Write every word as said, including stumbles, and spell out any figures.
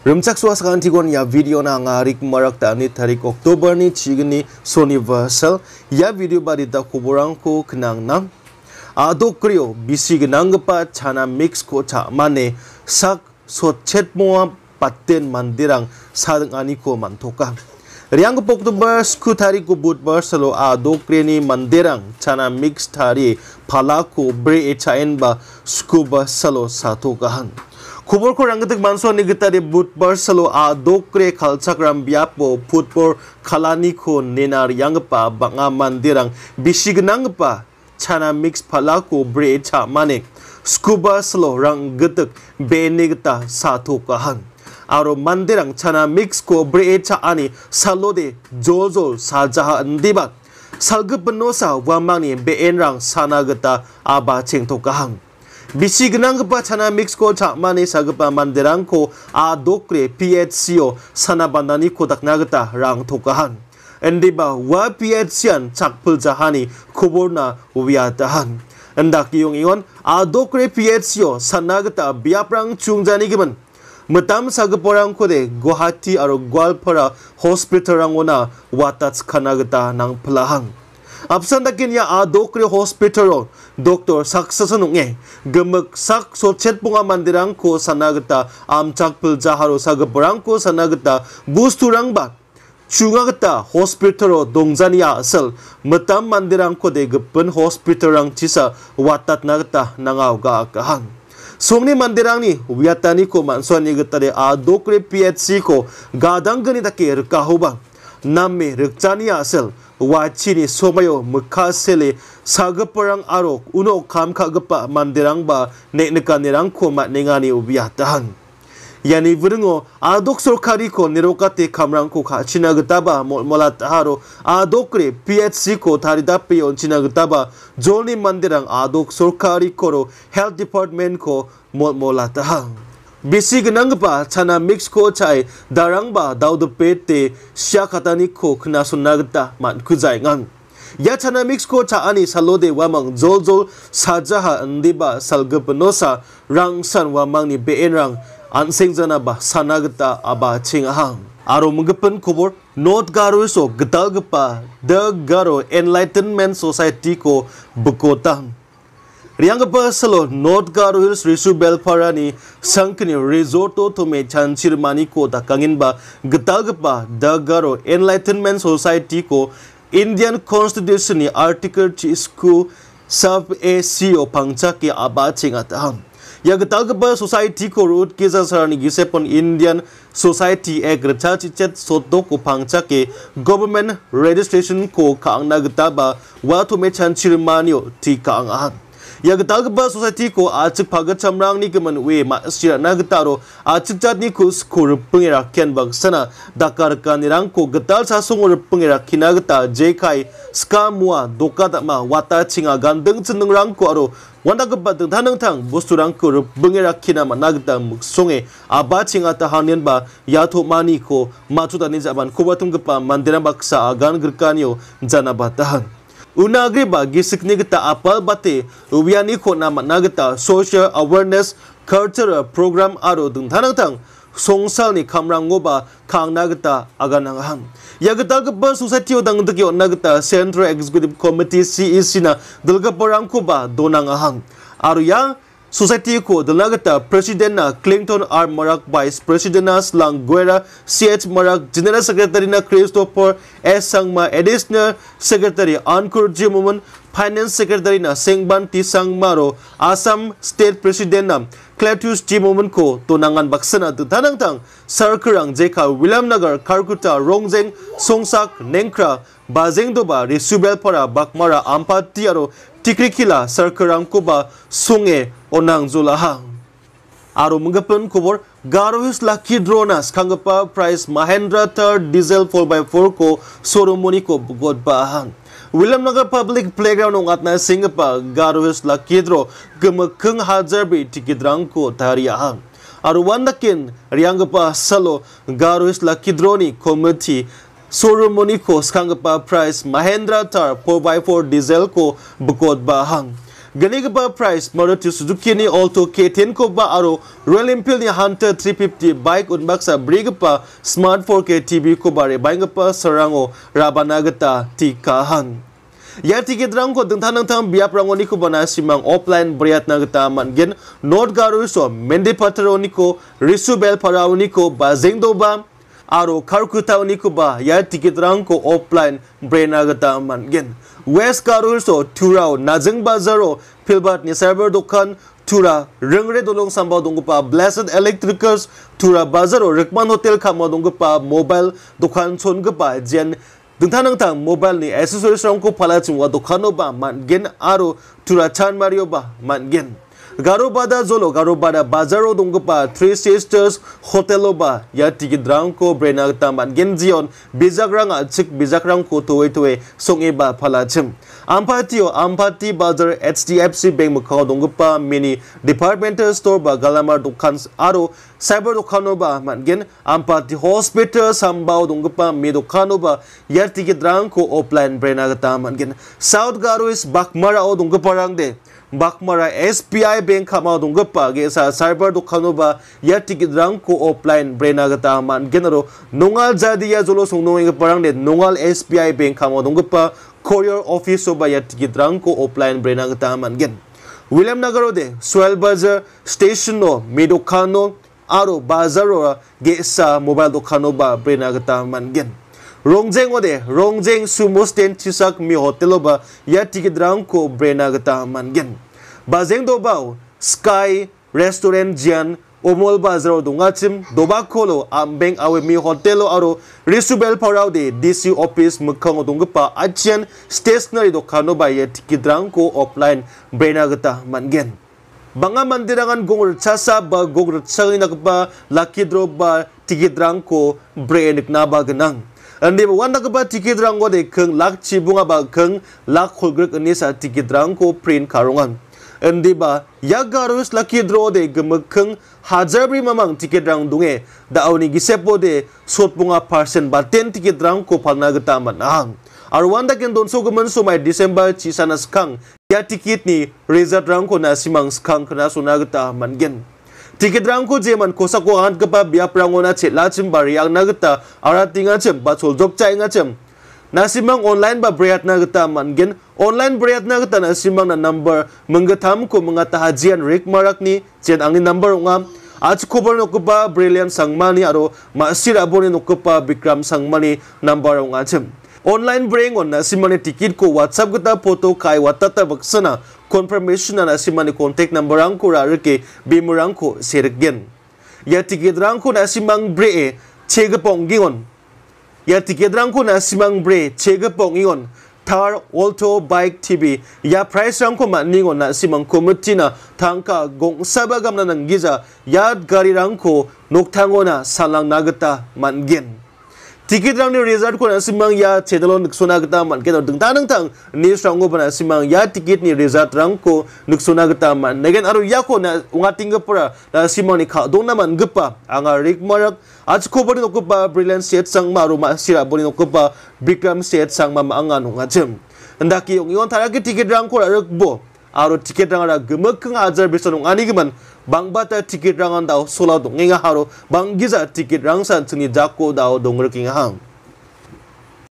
Remcak suasana tigon ya video na ngarik marak tani tarik Oktober ni cigini Universal ya video barita kuburang ko kenang nang A.dokgreo bisi genang gepa Chana mix ko ca mane sak so chet moa paten manderang sadeng ani ko mantoka. Riang ko Oktober sku tarik ko budbar salo A.dokgreo ni manderang Chana mix tari palaku bre e chaen ba scuba salo sa.tokaha. Kubur ko ranggatik manso ni kita di budbar salo A.dokgreo kalcakram biapo putpor kalani ko nenar yang pa banga manderang bisi genang pa Chana mix palaku bre cha mane scuba salo ranggatik benigta sa.tokaha. Aro manderang Chana mix ko bre cha ani salode jol-jol sa.jaha ndibat salge penosa wamani beenrang sana geta aba cheng tokahan. Bisi genang gepa Chana mix ko ca mane sagepa manderang ko A.dokgreo P H C o sana bandani ko takna geta rang tokahan. Endiba wa P H C an chakpiljaha ni kuburna ubiatahan. Endak yung iyon A.dokgreo P H C o sana geta biaprang chungjani giban. Metam sageporang ko de Guwahati aro Gwalpara hospital rang ona watats kana geta nang pelahang. Apsan dakin ya A.dokgreo hospital ro doktor saksasanung e gemek sak so chet bunga mandirang ko sanagata am chakpiljaha ro sageporang ko sanagata busturang ba chunga gata hospital ro dongjani ya asal metam mandirang ko de gepen hospital rang cisa watat nagata nangaw ga akahan. Sungni mandirang ni wiatani ko mansuan ni gata de A.dokgreo P H C ko gadang gani take rekahuba namme rekchani ya asal wachini somayo mukasele sagaparang arok uno kam kagapa manderang ba nekneka nerang ko matnengani ubiatahan. Yani viringo A.dokgreo kari ko nirokate kamrang ko kachina gitaba molat haro A.dokgreo P H C ko taridapi on china gitaba jolni manderang A.dokgreo kari ko health department ko molatahan. Bisi genang pa Chana mix ko Chae darang ba daudu pete siya katani ko kena sunagta man kuzay ngang. Ya Chana mix ko cha ani salode wamang jol jol sa.jaha ndiba salgepenosa rangsan wamang ni beenrang anseng jana ba sanagta aba chingahang. Aro menggepen kubur A.dokgreo so getal gepa A.dokgreo Enlightenment Society ko bekotang. Riang gepa salo A.dokgreo Hills Risu Belparani sangkini resorto to me chancir mani ko takangin ba getal gepa A.dokgreo Enlightenment Society ko Indian Constitution ni article chisku sub A C o pangchaki aba chingataham. Ya getal gepa society ko root kisa sarani gisepon Indian Society ek recha chichet soto ko pangchaki government registration ko kaang nagetaba wato me chancir manio ti kaang aham. Ya getal gepa society ko acik pagat chamrang ni kemen we ma sira na getaro acik jat ni ko skor pengira kian bangsana dakar kanirang ko getal sasung or pengira kina geta jekai ska mua doka ma wata chinga gandeng cendeng rang ko aro wanda gepa teng thanang thang bosturang ko pengira kina ma nagta muksonge aba chinga ta hanin ba yatho mani ko machuta ni jaban ko batung gepa mandira baksa agan gerkanyo jana batahan. Unagri ba gisik ni gita apal bate ubiani ko na managita social awareness cultural program aro dung thanang thang songsal ni kamrang ngo ba kang nagita aganang. Ya gita gepa society odang degyo nagita Central Executive Committee C E C na dalga parang ko ba donang ahang. Aro yang society ko dalagata President na Clinton R. Marak Vice President na Slang Guerra C H Marak General Secretary na Christopher S. Sangma Additional Secretary Ankur J. Muman Finance Secretary na Sengban T. Sangmaro Assam State President na Cletus J. Muman ko tunangan baksana tutanang tang Sarkarang Jeka William Nagar Karkuta Rongjeng Songsak Nengkra Bazeng Doba Risubel para Bakmara Ampati aro Tikrikila Sarkarang ko ba sunge onang zulahang. Aro menggepen kubur Garohis Lucky Dronas kanggapa price Mahindra Third Diesel four by four ko soromoni ko bugod bahang. William Nagar Public Playground ungat na singapa Garohis Lucky Draw gemekeng hajar bi tiket rang ko tariyahang. Aro wandakin rianggapa salo Garohis Lucky Draw ni committee soromoni ko kanggapa price Mahindra Thar four by four diesel ko bugod bahang. Gani ba price Maruti Suzuki ni Alto K ten ko ba aro Royal Enfield ni Hunter three fifty bike un baksa brig pa Smart four K T V ko ba re bang pa sarango rabanagata tikahan. Ya tiket rang ko dengtan dengtan biap rango ni ko bana simang offline briat nagata mangen North Garu so Mende Patro ni ko Risubel Parao ni ko bazeng do ba aro Karkuta ni ko ba ya tiket rang ko offline Brena gata mangen West Garu so Turao Najeng Bazaro Pilbat ni server dokan Tura Rengre dolong sambao donggo pa Blessed Electricals Tura Bazaro Rekman Hotel kamo donggo pa mobile dokan son pa jen dengtan dengtan mobile ni accessories rang ko pala chungwa dokano ba mangen aro Tura Chan Mario ba mangen Garo bada zolo garo bada bazaro donggo pa Three Sisters Hotelo ba ya tiket rang ko Brena gata mangen zion bizak rang achik bizak rang ko towe towe songe ba pala chim Ampatio Ampati Bazar H D F C Bank mukhaw donggo pa mini departmental store ba galamar dokan aro cyber dokano ba mangen Ampati Hospital sambao donggo pa me dokano ba ya tiket rang ko offline Brena gata mangen South Garo is Bakmara o donggo parang de Bakmara S B I Bank kama donggo pa ge sa cyber dokano ba ya tiket rang ko offline Brena gata mangen aro nongal jadiya jolo songnong ge parang de nongal S B I Bank kama donggo pa courier office ba ya tiket rang ko offline Brena gata mangen William Nagaro de Swell Bazar station no medokano aro bazaro ge sa mobile dokano ba Brena gata mangen Rongjeng ode Rongjeng sumo stand chisak mi hotelo ba ya tiket rang ko Brena gata mangen Bazeng do bao Sky restaurant jian Omol bazaro dongachim dobakolo ambeng awe mi hotelo aro Risubel Parao de D C office mukhang donggo pa achian stationery dokano ba ya tiket rang ko offline Brena gata mangen Banga manderangan gong rchasa ba gong rchang nakba lucky draw ba tiket rang ko Brena na ba ganang Andi ba wanda ba tiket rang ko de keng lak chibunga ba keng lak holgrek ni sa tiket rang ko print karongan Andi ba yagarus lucky draw de gemekeng Hajabri mamang tiket rang dunge daau ni gisepo de sot bunga persen ba ten tiket rang ko palna gata manang arwanda ken don so gumen so mai December chisana skang ya tiket ni result rang ko na simang skang kana suna gata mangen tiket rang ko jeman kosa ko han gapa biap rangona chela chim bar yang nagata aratinga chem ba chol jok chai nga chem nasimang online ba briat na gata mangen online briat na gata nasimang na number menggatam ko mga tahajian rik marak ni chen angin number nga ach kobar no ba brilliant sangmani aro masir aboni no pa Bikram sangmani number nga chem online bring on nasimani ticket ko WhatsApp gata photo kai watata baksana confirmation na nasimani contact number ang ko rarke bimurang ko sergen ya ticket rang ko nasimang bre chegapong gingon Ya tiket rang ko na simang bre chega pong ingon Thar Alto Bike T V ya price rang ko maningon na simang committee na tangka gong sabagam na ng giza yad gari rang ko noktango na salang nagata mangen tiket rang ni result ko na simang ya chedalon nuksuna gata mangen dengtang dengtang ni rang ko na simang ya tiket ni result rang ko nuksuna gata man negen aro ya ko na ungating gapura na simang ni ka dong naman gapa anga rik marak Ach ko bari noko pa brilliant set sang maru ma sira bari noko pa Bikram set sang mama angan nga chem ndaki yung yon taraki tiket rang ko rakbo aro tiket rang ra gemekeng ajar bisan ani geman bangbata tiket rangan daw sola dong nga haro banggiza tiket rang san chni jakko daw dong raking hang